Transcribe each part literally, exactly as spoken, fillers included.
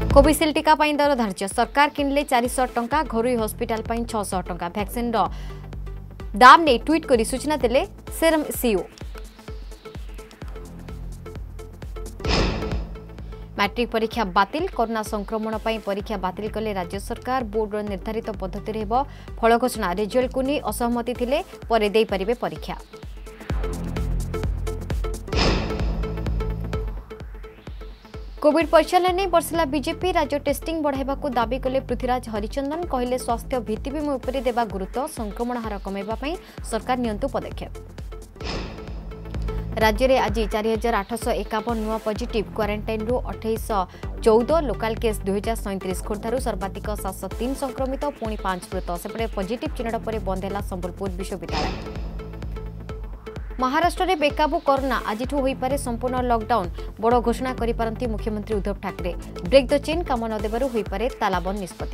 Covishield टीका दर धार्य सरकार किणले चार सौ टंका घरोई हॉस्पिटल छह सौ टंका वैक्सीन दाम ने ट्वीट कर सूचना देले सेरम सीओ। मैट्रिक परीक्षा बातिल कोरोना संक्रमण पर परीक्षा बातिल कले राज्य सरकार बोर्ड निर्धारित पद्धति हेब फल घोषणा रिजल्ट को नहीं असहमति थिले परे देई परिबे परीक्षा। कोविड परिचालन नहीं बर्षिला बीजेपी राज्य टेस्टिंग बढ़ाइबा को दाबी कले पृथ्वीराज हरिचंदन कहले स्वास्थ्य भित्तिभूमि उपरे देबा गुरुत्व संक्रमण हार कमेबा पई सरकार नियंतु पदक्षेप। राज्य में आज चार हजार आठश एकावन नुआ पॉजिटिव क्वारंटाइन रु अठाईश चौदह लोकाल केस दुई हजार सैंतीस खोर्धारू सर्वाधिक सात सौ तीन संक्रमित पुणी पांच मृत सेपटे पॉजिटिव चिन्हट पर बंद है संबलपुर विश्वविद्यालय। महाराष्ट्र में बेकाबू कोरोना आज हो पारे संपूर्ण लॉकडाउन बड़ घोषणा करिपारंती मुख्यमंत्री Uddhav Thackeray break the chain काम न देबारु होई पारे तालाबंद निष्पत्ति।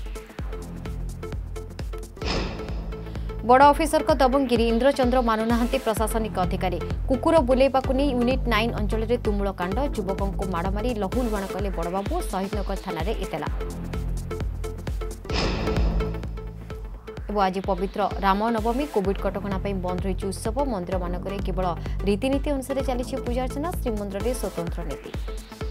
बड़ अफिसर को दबंगिरी इंद्रचंद्र मानुनाहांती प्रशासनिक अधिकारी कुकुर बुलेबा नहीं यूनिट नाइन अंचल में तुमुल कांड युवकों को माड़ मारी लहू लुहाण कले बड़बाबू शहीदनगर थाना इतेला। आज पवित्र रामनवमी कोविड कटकणा बंद रही उत्सव मंदिर मानक केवल रीतिनीति अनुसार चली पूजा अर्चना श्रीमंदिर में स्वतंत्र नीति।